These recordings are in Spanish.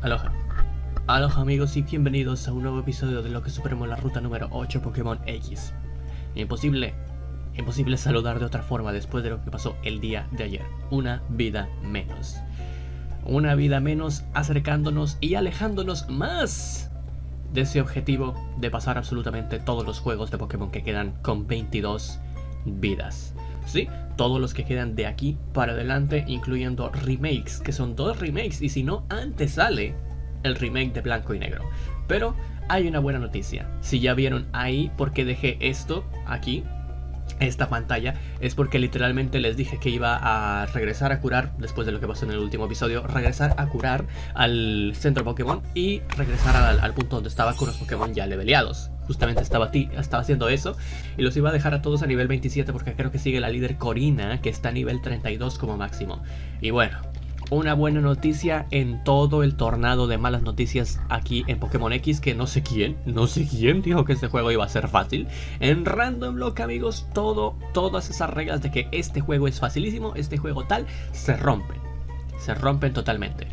Aloha. Aloha amigos y bienvenidos a un nuevo episodio de lo que superamos la ruta número 8 Pokémon X. Imposible saludar de otra forma después de lo que pasó el día de ayer. Una vida menos. Una vida menos acercándonos y alejándonos más de ese objetivo de pasar absolutamente todos los juegos de Pokémon que quedan con 22 vidas. Sí, todos los que quedan de aquí para adelante, incluyendo remakes, que son 2 remakes, y si no, antes sale el remake de Blanco y Negro. Pero hay una buena noticia. Si ya vieron ahí por qué dejé esto aquí, esta pantalla, es porque literalmente les dije que iba a regresar a curar, después de lo que pasó en el último episodio, regresar a curar al centro Pokémon y regresar al punto donde estaba con los Pokémon ya leveleados. Justamente estaba haciendo eso y los iba a dejar a todos a nivel 27 porque creo que sigue la líder Corina, que está a nivel 32 como máximo. Y bueno, una buena noticia en todo el tornado de malas noticias aquí en Pokémon X, que no sé quién dijo que este juego iba a ser fácil. En Random Block, amigos, todas esas reglas de que este juego es facilísimo, este juego tal, se rompen totalmente.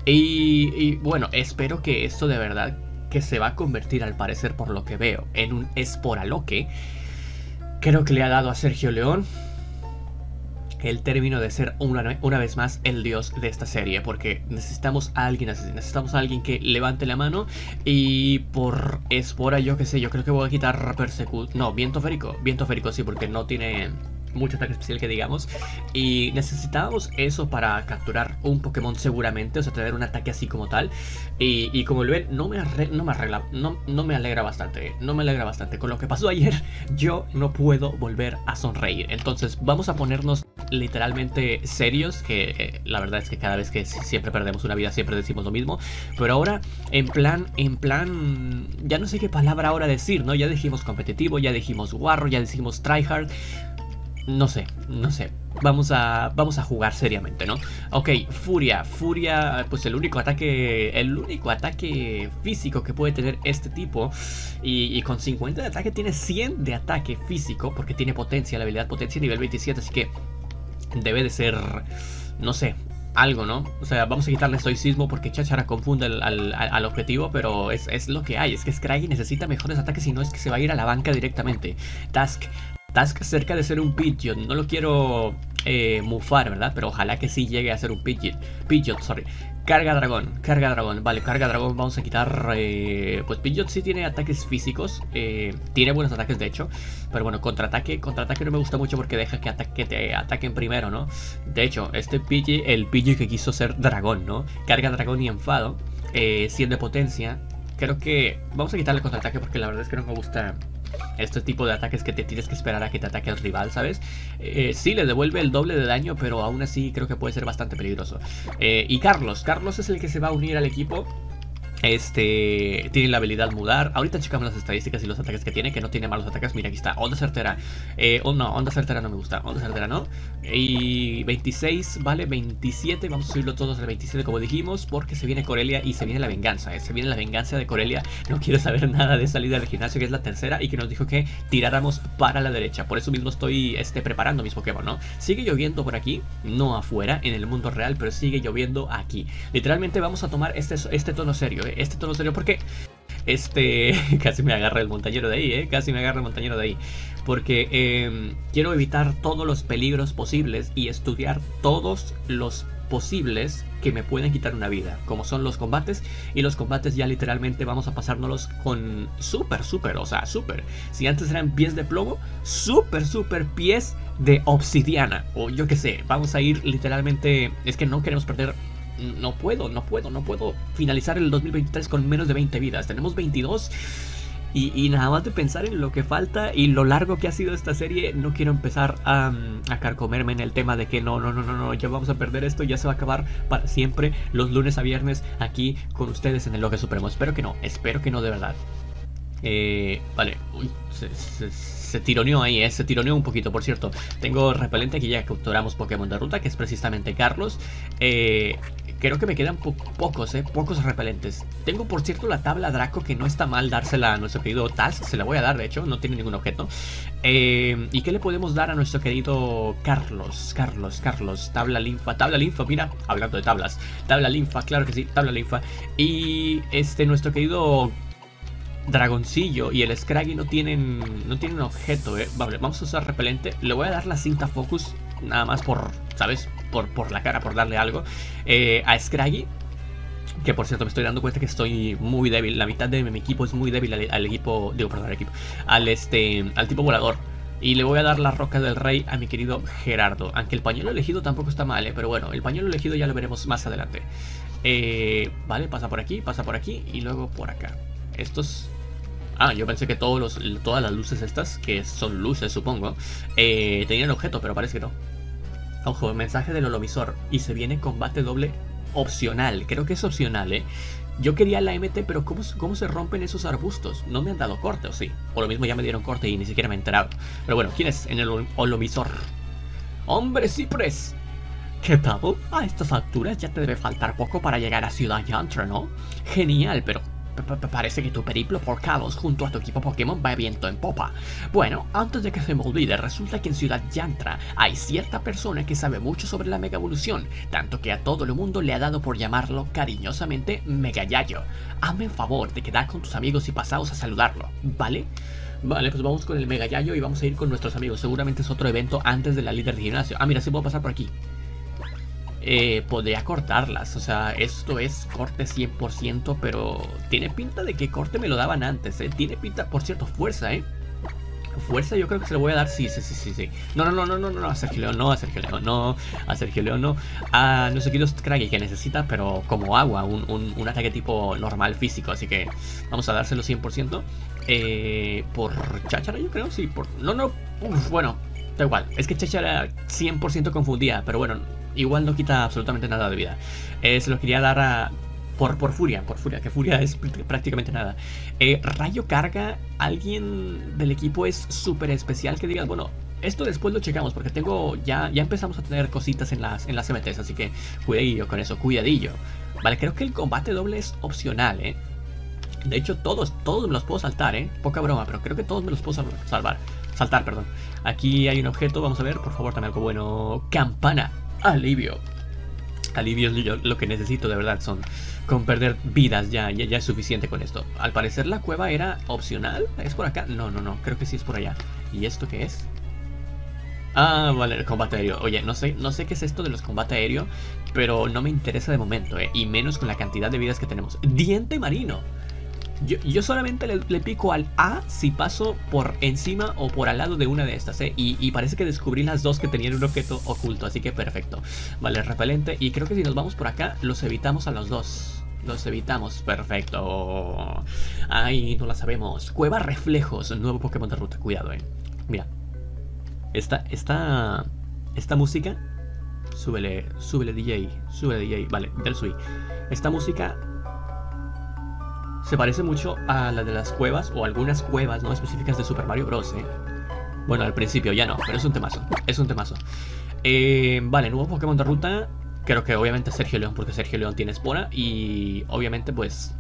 Y bueno, espero que esto de verdad, que se va a convertir al parecer por lo que veo en un Esporaloque, creo que le ha dado a Sergio León el término de ser una vez más el dios de esta serie, porque necesitamos a alguien que levante la mano. Y por Espora, yo que sé, yo creo que voy a quitar Viento Férico sí, porque no tiene mucho ataque especial que digamos, y necesitábamos eso para capturar un Pokémon seguramente, o sea, tener un ataque así como tal. Y como lo ven, no me alegra bastante. Con lo que pasó ayer, yo no puedo volver a sonreír. Entonces vamos a ponernos literalmente serios, que la verdad es que cada vez que siempre perdemos una vida siempre decimos lo mismo, pero ahora en plan, ya no sé qué palabra ahora decir, ¿no? Ya dijimos competitivo, ya dijimos guarro, ya dijimos tryhard. No sé, vamos a jugar seriamente, ¿no? Ok, Furia, pues el único ataque físico que puede tener este tipo, y con 50 de ataque tiene 100 de ataque físico, porque tiene potencia, la habilidad potencia nivel 27, así que debe de ser, no sé, algo, ¿no? O sea, vamos a quitarle estoicismo porque Cháchara confunde al objetivo, pero es lo que hay. Es que Scraggy necesita mejores ataques, si no es que se va a ir a la banca directamente. Task cerca de ser un Pidgeot, no lo quiero mufar, ¿verdad? Pero ojalá que sí llegue a ser un Pidgeot, Carga dragón, vale, carga dragón, vamos a quitar, pues Pidgeot sí tiene ataques físicos, tiene buenos ataques de hecho, pero bueno, contraataque no me gusta mucho porque deja que te ataquen primero, ¿no? De hecho, el Pidgey que quiso ser dragón, ¿no? Carga dragón y enfado, 100 de potencia, creo que vamos a quitarle contraataque porque la verdad es que no me gusta este tipo de ataques que te tienes que esperar a que te ataque el rival, ¿sabes? Sí, le devuelve el doble de daño, pero aún así creo que puede ser bastante peligroso. Y Carlos es el que se va a unir al equipo. Tiene la habilidad mudar. Ahorita checamos las estadísticas y los ataques que tiene, que no tiene malos ataques. Mira, aquí está, onda certera. Onda certera no me gusta, onda certera no. Y 26, vale, 27. Vamos a subirlo todos al 27 como dijimos, porque se viene Corelia y se viene la venganza. Se viene la venganza de Corelia. No quiero saber nada de salida del gimnasio, que es la tercera, y que nos dijo que tiráramos para la derecha. Por eso mismo estoy preparando mis Pokémon, ¿no? Sigue lloviendo por aquí, no afuera, en el mundo real, pero sigue lloviendo aquí. Literalmente vamos a tomar este tono serio, este tono serio, porque casi me agarra el montañero de ahí, porque quiero evitar todos los peligros posibles y estudiar todos los posibles que me pueden quitar una vida, como son los combates, y los combates ya literalmente vamos a pasárnoslos con super, o sea, super. Si antes eran pies de plomo, super pies de obsidiana, o yo que sé, vamos a ir literalmente, es que no queremos perder. No puedo finalizar el 2023 con menos de 20 vidas. Tenemos 22 y nada más de pensar en lo que falta y lo largo que ha sido esta serie, no quiero empezar a carcomerme en el tema de que no, ya vamos a perder esto, ya se va a acabar para siempre los lunes a viernes aquí con ustedes en el Loque Supremo. Espero que no de verdad. Vale, uy, se tironeó ahí, se tironeó un poquito, por cierto. Tengo repelente, aquí ya capturamos Pokémon de ruta, que es precisamente Carlos. creo que me quedan pocos, pocos repelentes. Tengo, por cierto, la tabla Draco, que no está mal dársela a nuestro querido Taz. Se la voy a dar, de hecho, no tiene ningún objeto. ¿Y qué le podemos dar a nuestro querido Carlos? Tabla linfa, mira, hablando de tablas. Tabla linfa, claro que sí, tabla linfa. Y nuestro querido Dragoncillo y el Scraggy no tienen objeto, Vale, vamos a usar repelente. Le voy a dar la cinta Focus, nada más por, ¿sabes? Por la cara, por darle algo. A Scraggy, que por cierto me estoy dando cuenta que estoy muy débil. La mitad de mi equipo es muy débil al equipo, digo, perdón, al equipo, al tipo volador. Y le voy a dar la roca del rey a mi querido Gerardo. Aunque el pañuelo elegido tampoco está mal, pero bueno, el pañuelo elegido ya lo veremos más adelante. Vale, pasa por aquí y luego por acá. Estos... Ah, yo pensé que todas las luces estas, que son luces supongo, tenían objeto, pero parece que no. Ojo, mensaje del holovisor. Y se viene combate doble opcional. Creo que es opcional, Yo quería la MT, pero ¿cómo se rompen esos arbustos? No me han dado corte, ¿o sí? O lo mismo ya me dieron corte y ni siquiera me he enterado. Pero bueno, ¿quién es en el holovisor? ¡Hombre, Cypress! ¿Qué tal? A estas alturas ya te debe faltar poco para llegar a Ciudad Yantra, ¿no? Genial, pero... parece que tu periplo por Kalos junto a tu equipo Pokémon va viento en popa. Bueno, antes de que se me olvide, resulta que en Ciudad Yantra hay cierta persona que sabe mucho sobre la Mega Evolución, tanto que a todo el mundo le ha dado por llamarlo cariñosamente Mega Yayo. Hazme el favor de quedar con tus amigos y pasaos a saludarlo, ¿vale? Vale, pues vamos con el Mega Yayo y vamos a ir con nuestros amigos. Seguramente es otro evento antes de la líder de gimnasio. Ah, mira, sí puedo pasar por aquí. Podría cortarlas, o sea, esto es corte 100%, pero tiene pinta de que corte me lo daban antes, tiene pinta, por cierto, fuerza, fuerza yo creo que se lo voy a dar, sí. No, a Sergio León no, a no sé qué los Scraggy que necesita, pero como agua, un ataque tipo normal físico, así que vamos a dárselo 100%, por Cháchara yo creo, sí, bueno, da igual, es que Cháchara 100% confundía, pero bueno, igual no quita absolutamente nada de vida. Se lo quería dar por Furia, que Furia es prácticamente nada. Rayo Carga, alguien del equipo es súper especial que digas, bueno, esto después lo checamos porque ya empezamos a tener cositas en las MTs, así que cuidadillo con eso, cuidadillo. Vale, creo que el combate doble es opcional, De hecho, todos me los puedo saltar, poca broma, pero creo que todos me los puedo saltar, perdón. Aquí hay un objeto, vamos a ver, por favor, también algo bueno. Campana. Alivio es lo que necesito, de verdad. Con perder vidas ya es suficiente con esto. Al parecer la cueva era opcional. ¿Es por acá? No, creo que sí es por allá. ¿Y esto qué es? Ah, vale, el combate aéreo. Oye, no sé qué es esto de los combate aéreo, pero no me interesa de momento, y menos con la cantidad de vidas que tenemos. Diente marino. Yo solamente le pico al A si paso por encima o por al lado de una de estas, y parece que descubrí las dos que tenían un objeto oculto, así que perfecto. Vale, repelente, y creo que si nos vamos por acá, los evitamos a los dos. Los evitamos, perfecto. Ay, no la sabemos. Cueva Reflejos, nuevo Pokémon de ruta, cuidado, Mira, esta música, súbele DJ, vale, del Sui. Esta música se parece mucho a la de las cuevas, o algunas cuevas no específicas de Super Mario Bros. Bueno, al principio ya no, pero es un temazo. Vale, nuevo Pokémon de ruta. Creo que obviamente Sergio León, porque Sergio León tiene espora. Y obviamente pues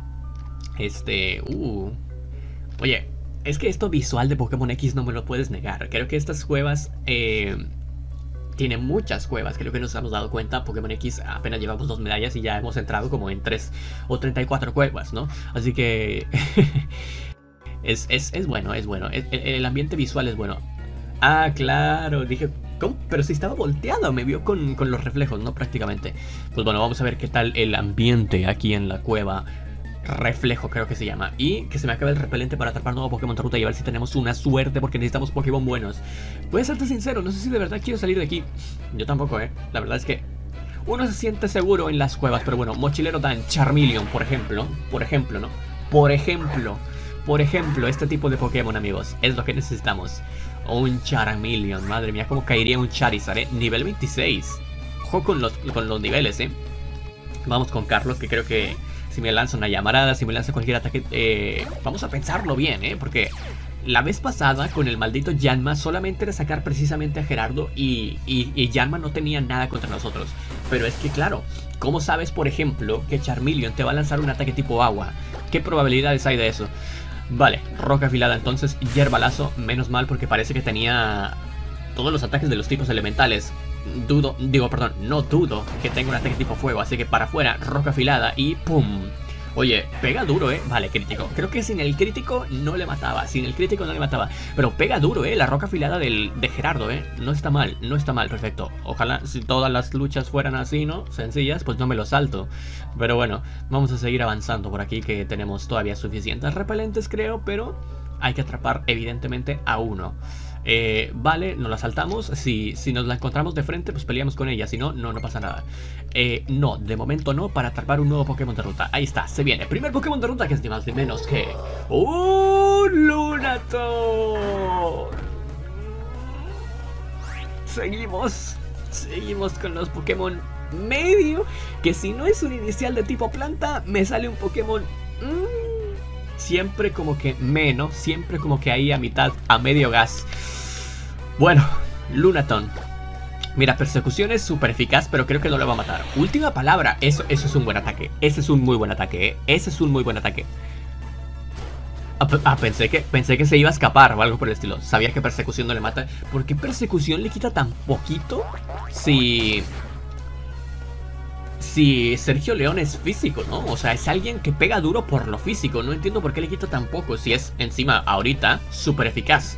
oye, es que esto visual de Pokémon X no me lo puedes negar. Creo que estas cuevas tiene muchas cuevas, creo que nos hemos dado cuenta. Pokémon X apenas llevamos 2 medallas y ya hemos entrado como en 3 o 34 cuevas, ¿no? Así que es bueno, el ambiente visual es bueno. Ah, claro, dije, ¿cómo? Pero si estaba volteado, me vio con los reflejos, ¿no? Prácticamente. Pues bueno, vamos a ver qué tal el ambiente aquí en la cueva. Reflejo creo que se llama. Y que se me acabe el repelente para atrapar nuevo Pokémon de ruta y a ver si tenemos una suerte, porque necesitamos Pokémon buenos. Voy a serte sincero, no sé si de verdad quiero salir de aquí. Yo tampoco, la verdad es que uno se siente seguro en las cuevas. Pero bueno, Mochilero Dan, Charmeleon, por ejemplo, ¿no? Por ejemplo, este tipo de Pokémon, amigos, es lo que necesitamos. Un Charmeleon, madre mía, cómo caería un Charizard, nivel 26. Ojo con los niveles, Vamos con Carlos, que creo que si me lanza una llamarada, si me lanza cualquier ataque, vamos a pensarlo bien, porque la vez pasada con el maldito Yanma solamente era sacar precisamente a Gerardo y Yanma no tenía nada contra nosotros. Pero es que claro, ¿cómo sabes por ejemplo que Charmeleon te va a lanzar un ataque tipo agua? ¿Qué probabilidades hay de eso? Vale, roca afilada entonces, hierbalazo, menos mal porque parece que tenía todos los ataques de los tipos elementales. No dudo que tenga un ataque tipo fuego, así que para afuera, roca afilada y ¡pum! Oye, pega duro, vale, crítico. Creo que sin el crítico no le mataba, pero pega duro, la roca afilada de Gerardo, no está mal, perfecto. Ojalá si todas las luchas fueran así, ¿no? Sencillas, pues no me lo salto. Pero bueno, vamos a seguir avanzando por aquí, que tenemos todavía suficientes repelentes, creo, pero hay que atrapar evidentemente a uno. Vale, nos la saltamos. Si nos la encontramos de frente, pues peleamos con ella. Si no, no pasa nada. No, de momento no, para atrapar un nuevo Pokémon de ruta. Ahí está, se viene. Primer Pokémon de ruta, que es ni más ni menos que ¡un Lunaton! Seguimos con los Pokémon medio. Que si no es un inicial de tipo planta, me sale un Pokémon siempre como que menos, siempre como que ahí a mitad, a medio gas. Bueno, Lunaton. Mira, persecución es súper eficaz, pero creo que no lo va a matar. Última palabra, eso es un buen ataque. Ese es un muy buen ataque, Ese es un muy buen ataque. Pensé que se iba a escapar o algo por el estilo. Sabía que persecución no le mata. ¿Por qué persecución le quita tan poquito? Si Sergio León es físico, ¿no? O sea, es alguien que pega duro por lo físico. No entiendo por qué le quita tan poco. Si es encima ahorita súper eficaz.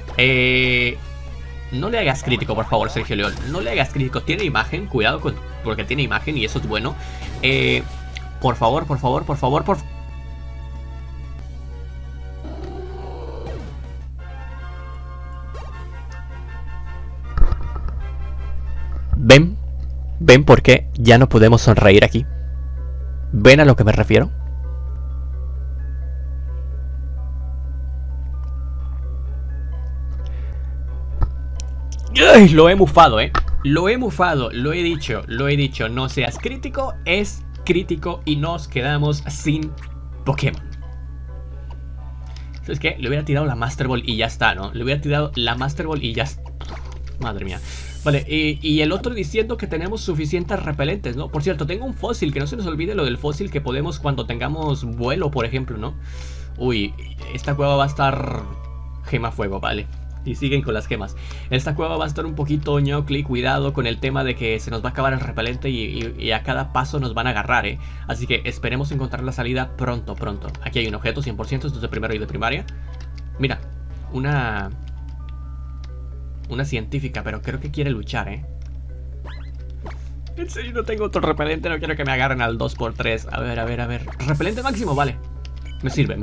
No le hagas crítico, por favor, Sergio León. No le hagas crítico. Tiene imagen, cuidado porque tiene imagen y eso es bueno. Por favor. ¿Ven por qué ya no podemos sonreír aquí? ¿Ven a lo que me refiero? ¡Ay! Lo he mufado, Lo he mufado, lo he dicho. No seas crítico, es crítico y nos quedamos sin Pokémon. ¿Sabes qué? Le hubiera tirado la Master Ball y ya está, ¿no? Le hubiera tirado la Master Ball y ya está. Madre mía. Vale, y el otro diciendo que tenemos suficientes repelentes, ¿no? Por cierto, tengo un fósil, que no se nos olvide lo del fósil que podemos cuando tengamos vuelo, por ejemplo, ¿no? Uy, esta cueva va a estar gema fuego, vale. Y siguen con las gemas. Esta cueva va a estar un poquito ñocli, cuidado con el tema de que se nos va a acabar el repelente y a cada paso nos van a agarrar, Así que esperemos encontrar la salida pronto. Aquí hay un objeto, 100%, esto es de primero y de primaria. Mira, una científica, pero creo que quiere luchar, En serio, no tengo otro repelente, no quiero que me agarren al 2x3. A ver. Repelente máximo, vale. Me sirve.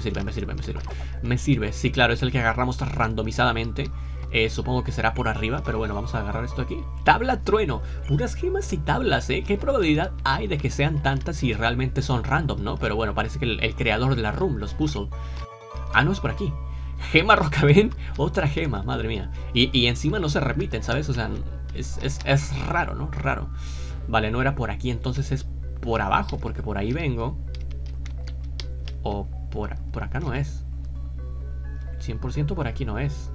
Sí, claro, es el que agarramos randomizadamente. Supongo que será por arriba, pero bueno, vamos a agarrar esto aquí. Tabla trueno, puras gemas y tablas, ¿Qué probabilidad hay de que sean tantas si realmente son random, no? Pero bueno, parece que el creador de la room los puso. Ah, no, es por aquí. Gema Rocaben, otra gema, madre mía. Y encima no se repiten, ¿sabes? O sea, es raro, ¿no? Raro. Vale, no era por aquí, entonces es por abajo, porque por ahí vengo. O por acá no es. 100% por aquí no es.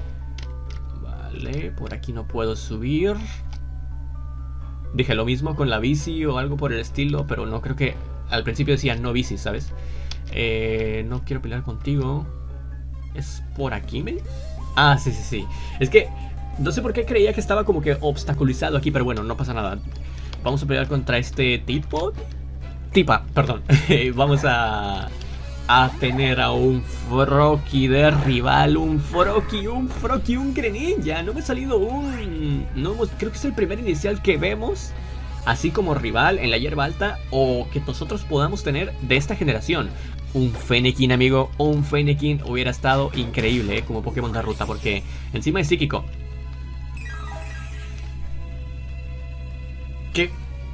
Vale, por aquí no puedo subir. Dije lo mismo con la bici o algo por el estilo, pero no creo que... Al principio decía no bici, ¿sabes? No quiero pelear contigo. ¿Es por aquí, men? Ah, sí. Es que no sé por qué creía que estaba como que obstaculizado aquí, pero bueno, no pasa nada. Vamos a pelear contra este tipo. Perdón. Vamos a tener a un Froakie de rival. Un Greninja. No me ha salido creo que es el primer inicial que vemos así como rival en la hierba alta o que nosotros podamos tener de esta generación. Un Fennekin, amigo, un Fennekin hubiera estado increíble, como Pokémon de ruta, porque encima es psíquico. ¿Qué?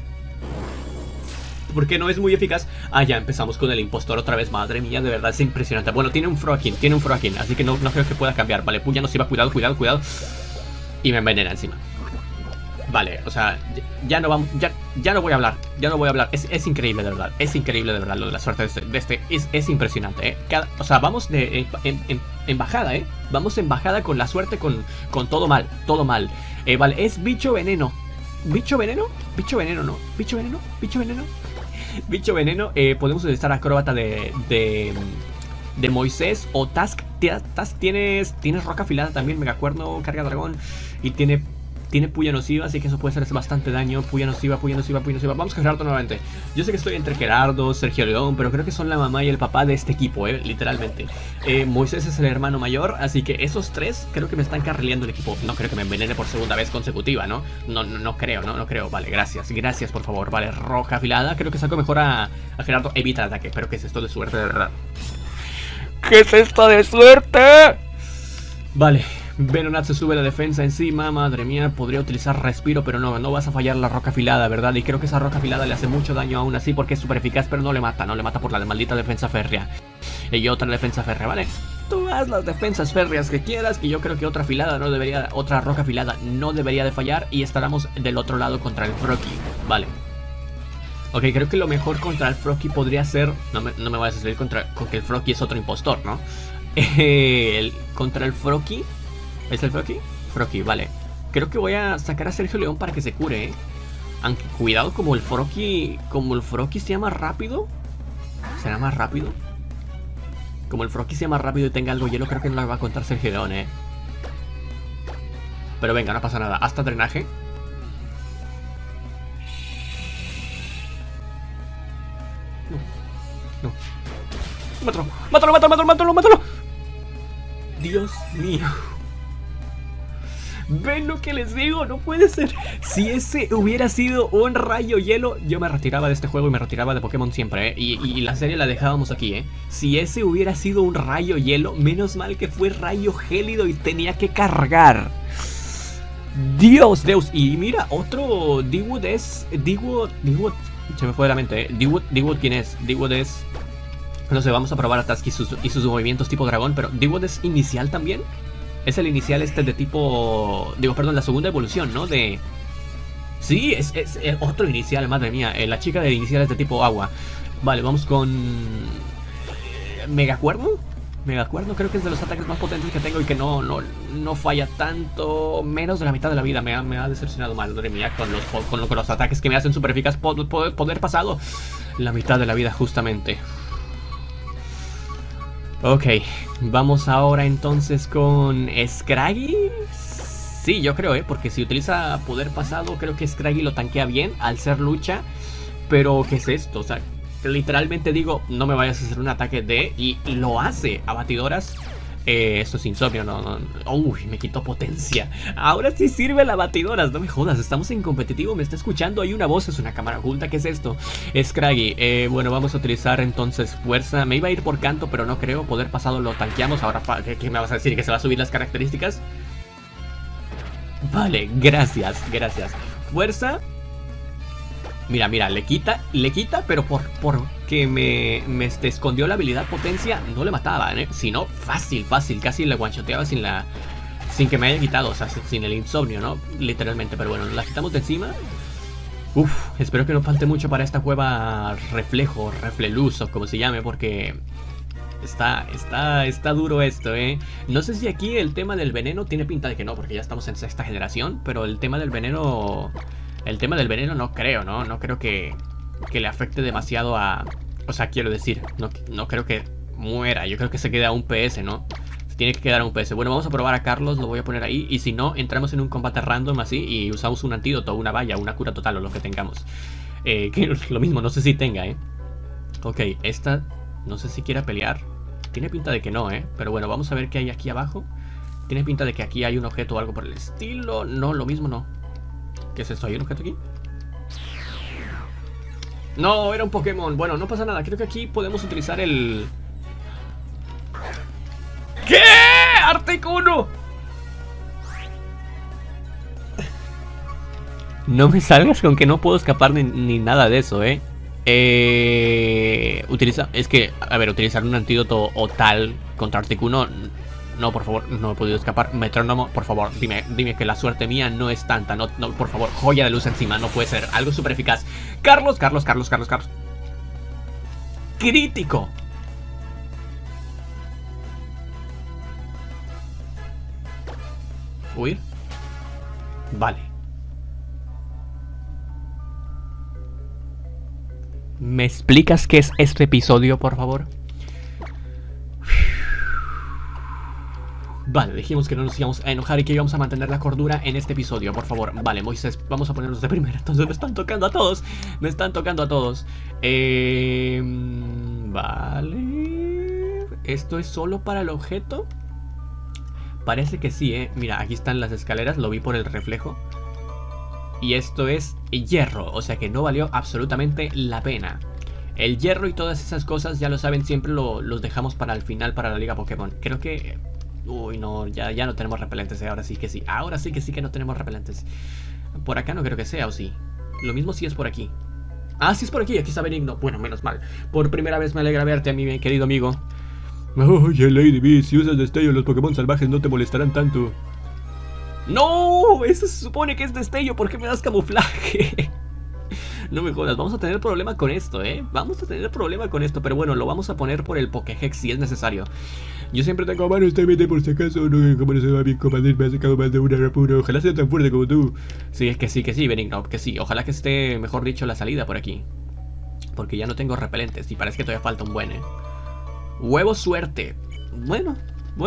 Porque no es muy eficaz. Ah, ya empezamos con el impostor otra vez. Madre mía, de verdad es impresionante. Bueno, tiene un Froakie, así que no creo que pueda cambiar. Vale, Puya nos iba, cuidado. Y me envenena encima. Vale, o sea, ya no vamos, ya no voy a hablar. Es increíble de verdad. Lo de la suerte de este. Es impresionante, O sea, vamos en bajada, vamos en bajada con la suerte, con todo mal, todo mal. Vale, es bicho veneno. ¿Bicho veneno? Bicho veneno, no. Bicho veneno, bicho veneno. Bicho veneno, podemos utilizar acróbata de Moisés o Task. Task tienes roca afilada también, megacuerno, carga dragón. Y tiene puya nociva, así que eso puede hacerse bastante daño. Puya nociva, puya nociva, puya nociva. Vamos con Gerardo nuevamente. Yo sé que estoy entre Gerardo, Sergio León, pero creo que son la mamá y el papá de este equipo, literalmente. Moisés es el hermano mayor, así que esos tres creo que me están carrileando el equipo. No creo que me envenene por segunda vez consecutiva, ¿no? No creo, no creo. Vale, gracias, gracias por favor. Vale, roja afilada. Creo que saco mejor a Gerardo. Evita el ataque, pero ¿qué es esto de suerte de verdad? ¿Qué es esto de suerte? Vale. Venonat se sube la defensa encima, madre mía, podría utilizar respiro, pero no vas a fallar la roca afilada, ¿verdad? Y creo que esa roca afilada le hace mucho daño aún así porque es súper eficaz, pero no le mata por la maldita defensa férrea. Y otra defensa férrea, ¿vale? Tú haz las defensas férreas que quieras, que yo creo que otra roca afilada no debería de fallar y estaremos del otro lado contra el Froki, vale. Ok, creo que lo mejor contra el Froki podría ser, no me vayas a salir con que el Froki es otro impostor, ¿no? Contra el Froki. ¿Es el Froki? Froki, vale. Creo que voy a sacar a Sergio León para que se cure, Aunque cuidado, como el Froki sea más rápido. ¿Será más rápido? Como el Froki sea más rápido y tenga algo hielo, creo que no le va a contar Sergio León, Pero venga, no pasa nada. Hasta drenaje. No. Mátalo. Dios mío. ¿Ven lo que les digo? No puede ser. Si ese hubiera sido un rayo hielo, yo me retiraba de este juego y me retiraba de Pokémon siempre, Y la serie la dejábamos aquí, Si ese hubiera sido un rayo hielo, menos mal que fue rayo gélido y tenía que cargar. Dios. Y mira, otro D-Wood es... D-Wood... Se me fue de la mente, D-Wood, ¿quién es? D-Wood es... No sé, vamos a probar a Task y sus movimientos tipo dragón, pero D-Wood es inicial también. Es el inicial de tipo... la segunda evolución, ¿no? Sí, es otro inicial, madre mía. La chica de inicial es de tipo agua. Vale, vamos con... ¿Megacuerno? Megacuerno creo que es de los ataques más potentes que tengo y que no falla tanto. Menos de la mitad de la vida. Me ha decepcionado mal, madre mía, con los ataques que me hacen super eficaz. Poder pasado. La mitad de la vida, justamente. Ok, vamos ahora entonces con Scraggy. Sí, yo creo, porque si utiliza poder pasado, creo que Scraggy lo tanquea bien al ser lucha. Pero, ¿qué es esto? O sea, literalmente digo, no me vayas a hacer un ataque y lo hace a batidoras. Esto es insomnio, no. Uy, me quitó potencia. Ahora sí sirve la batidoras, no me jodas, estamos en competitivo, me está escuchando, hay una voz, es una cámara oculta, ¿qué es esto? Scraggy, bueno, vamos a utilizar entonces fuerza. Me iba a ir por canto, pero no creo, poder pasado lo tanqueamos. Ahora, ¿qué me vas a decir? ¿Que se va a subir las características? Vale, gracias. Fuerza. Mira, le quita, pero porque me escondió la habilidad potencia, no le mataba, Si no, fácil, casi le one-shoteaba sin que me haya quitado, o sea, sin el insomnio, ¿no? Literalmente, pero bueno, la quitamos de encima. Uf, espero que no falte mucho para esta cueva refleluz o como se llame, porque está duro esto, No sé si aquí el tema del veneno tiene pinta de que no, porque ya estamos en sexta generación, pero el tema del veneno... no creo, ¿no? No creo que le afecte demasiado a... O sea, quiero decir, no creo que muera. Yo creo que se queda a un PS, ¿no? Se tiene que quedar a un PS. Bueno, vamos a probar a Carlos, lo voy a poner ahí. Y si no, entramos en un combate random así y usamos un antídoto, una valla, una cura total o lo que tengamos. Que lo mismo, no sé si tenga, Ok, esta... No sé si quiera pelear. Tiene pinta de que no, Pero bueno, vamos a ver qué hay aquí abajo. Tiene pinta de que aquí hay un objeto o algo por el estilo. No, lo mismo no. ¿Qué es esto? ¿Hay un objeto aquí? No, era un Pokémon. Bueno, no pasa nada. Creo que aquí podemos utilizar el... ¿Qué? ¡Articuno! No me salgas con que no puedo escapar ni nada de eso, utilizar un antídoto o tal contra Articuno. No, por favor, no he podido escapar. Metrónomo, por favor, dime que la suerte mía no es tanta. No, por favor, joya de luz encima, no puede ser. Algo súper eficaz. Carlos. Crítico. ¿Huir? Vale. ¿Me explicas qué es este episodio, por favor? Vale, dijimos que no nos íbamos a enojar y que íbamos a mantener la cordura en este episodio, por favor. Vale, Moisés, vamos a ponernos de primera. Entonces me están tocando a todos. Me están tocando a todos. Vale. ¿Esto es solo para el objeto? Parece que sí, ¿eh? Mira, aquí están las escaleras, lo vi por el reflejo. Y esto es hierro, o sea que no valió absolutamente la pena. El hierro y todas esas cosas, ya lo saben, siempre los dejamos para el final, para la Liga Pokémon. Creo que... Uy, no, ya no tenemos repelentes, ahora sí que sí. Ahora sí que no tenemos repelentes. Por acá no creo que sea, ¿o sí? Lo mismo si es por aquí. Ah, sí es por aquí está Benigno. Bueno, menos mal. Por primera vez me alegra verte, mi querido amigo. Oye, Lady B, si usas destello, los Pokémon salvajes no te molestarán tanto. ¡No! Eso se supone que es destello, ¿por qué me das camuflaje? No me jodas, vamos a tener problema con esto, vamos a tener problema con esto. Pero bueno, lo vamos a poner por el Pokéhex si es necesario. Yo siempre tengo manos TMT por si acaso. No, como no se va bien combatir, me ha sacado más de una rapura. Ojalá sea tan fuerte como tú. Sí, es que sí, Benigno, que sí. Ojalá que esté, mejor dicho, la salida por aquí. Porque ya no tengo repelentes y parece que todavía falta un buen, Huevo suerte. Bueno.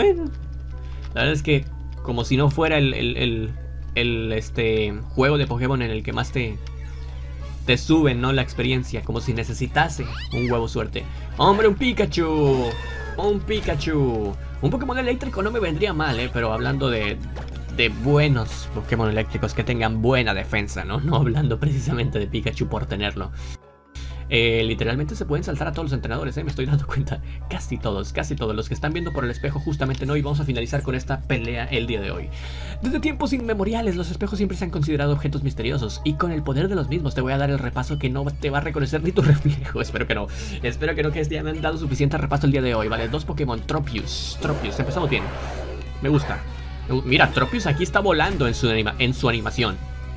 La verdad es que como si no fuera el juego de Pokémon en el que más te suben, ¿no? La experiencia, como si necesitase un huevo suerte. ¡Hombre, un Pikachu! Un Pikachu. Un Pokémon eléctrico no me vendría mal, pero hablando de buenos Pokémon eléctricos que tengan buena defensa, ¿no? No hablando precisamente de Pikachu por tenerlo. Literalmente se pueden saltar a todos los entrenadores, me estoy dando cuenta. Casi todos los que están viendo por el espejo justamente no. Y vamos a finalizar con esta pelea el día de hoy. Desde tiempos inmemoriales los espejos siempre se han considerado objetos misteriosos. Y con el poder de los mismos te voy a dar el repaso que no te va a reconocer ni tu reflejo. Espero que no, que ya me han dado suficiente repaso el día de hoy. Vale, 2 Pokémon, Tropius, empezamos bien. Me gusta. Mira, Tropius aquí está volando en su animación.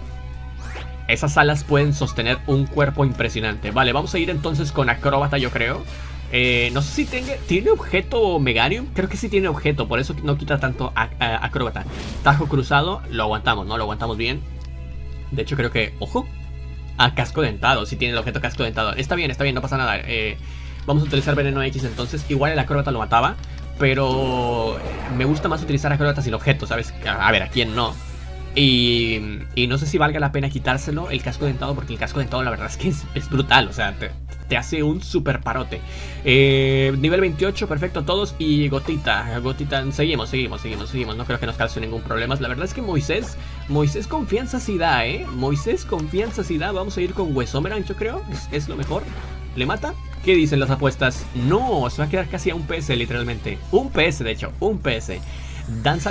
Esas alas pueden sostener un cuerpo impresionante. Vale, vamos a ir entonces con Acróbata, yo creo. No sé si ¿tiene objeto Megarium? Creo que sí tiene objeto, por eso no quita tanto Acróbata. Tajo cruzado, lo aguantamos, ¿no? Lo aguantamos bien. De hecho creo que... ¡Ojo! Casco dentado, sí tiene el objeto casco dentado. Está bien, no pasa nada. Vamos a utilizar Veneno X entonces. Igual el Acróbata lo mataba, pero me gusta más utilizar Acróbata sin objeto, ¿sabes? A ver, ¿a quién no? Y no sé si valga la pena quitárselo el casco dentado, porque el casco dentado la verdad es que es brutal, o sea, te hace un super parote. Nivel 28, perfecto todos. Y Gotita, seguimos, no creo que nos cause ningún problema. La verdad es que Moisés confianza sí da, Moisés confianza sí da. Vamos a ir con Huesomeran, yo creo, es lo mejor. ¿Le mata? ¿Qué dicen las apuestas? No, se va a quedar casi a un PS literalmente. Un PS de hecho, un PS. Danza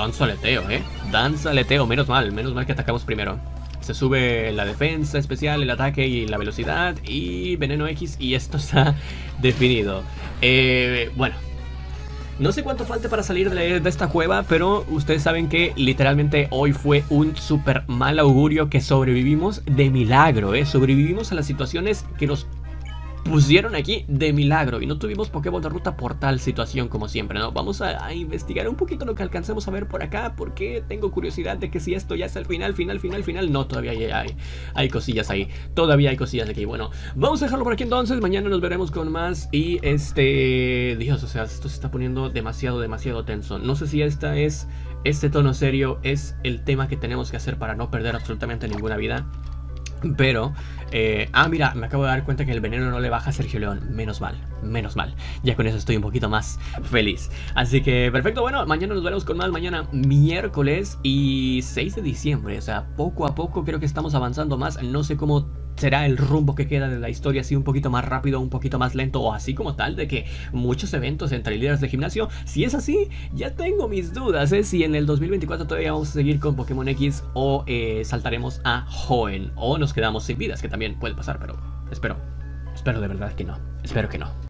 aleteo, menos mal que atacamos primero. Se sube la defensa especial, el ataque y la velocidad. Y Veneno X, y esto está definido. Bueno, no sé cuánto falte para salir de esta cueva, pero ustedes saben que literalmente hoy fue un súper mal augurio que sobrevivimos de milagro, sobrevivimos a las situaciones que nos pusieron aquí de milagro y no tuvimos Pokémon de ruta por tal situación como siempre, ¿no? Vamos a investigar un poquito lo que alcancemos a ver por acá, porque tengo curiosidad de que si esto ya es el final. No, todavía hay cosillas ahí, todavía hay cosillas aquí. Bueno, vamos a dejarlo por aquí entonces, mañana nos veremos con más. Y Dios, o sea, esto se está poniendo demasiado tenso. No sé si este tono serio es el tema que tenemos que hacer para no perder absolutamente ninguna vida. Pero, mira, me acabo de dar cuenta que el veneno no le baja a Sergio León. Menos mal. Ya con eso estoy un poquito más feliz. Así que, perfecto, bueno, mañana nos veremos con más. Mañana miércoles y 6 de diciembre. O sea, poco a poco creo que estamos avanzando más. No sé cómo será el rumbo que queda de la historia, así un poquito más rápido, un poquito más lento, o así como tal, de que muchos eventos entre líderes de gimnasio. Si es así, ya tengo mis dudas, si en el 2024 todavía vamos a seguir con Pokémon X o saltaremos a Hoenn, o nos quedamos sin vidas, que también puede pasar, pero espero de verdad que no, espero que no.